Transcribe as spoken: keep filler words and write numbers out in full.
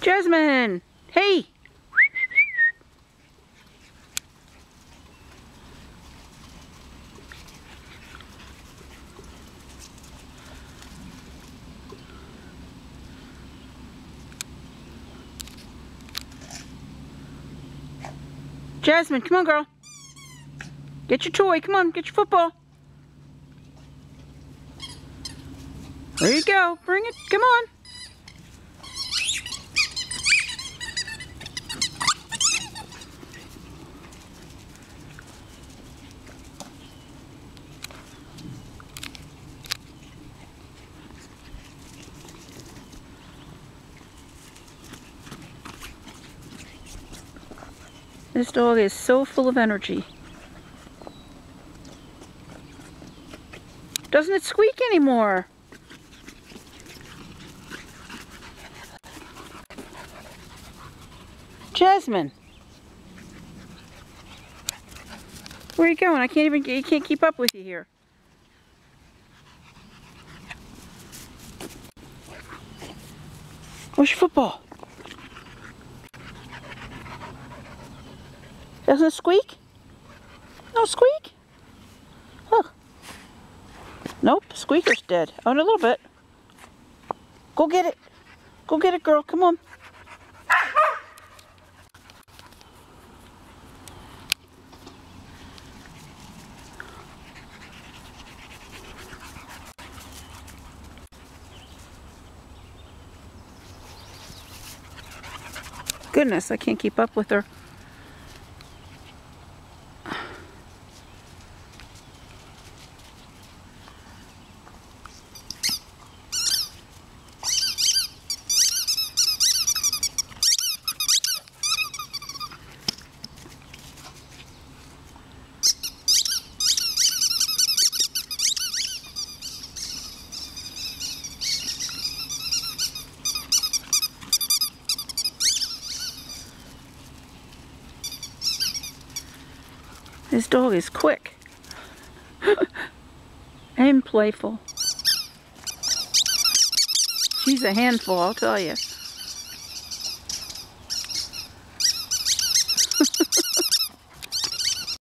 Jasmine! Hey! Jasmine, come on, girl. Get your toy. Come on, get your football. There you go. Bring it. Come on. This dog is so full of energy. Doesn't it squeak anymore? Jasmine! Where are you going? I can't even, you can't keep up with you here. Where's your football? Doesn't it squeak? No squeak? Huh. Nope, squeaker's dead. Oh, in a little bit. Go get it. Go get it, girl. Come on. Goodness, I can't keep up with her. This dog is quick and playful. She's a handful, I'll tell you.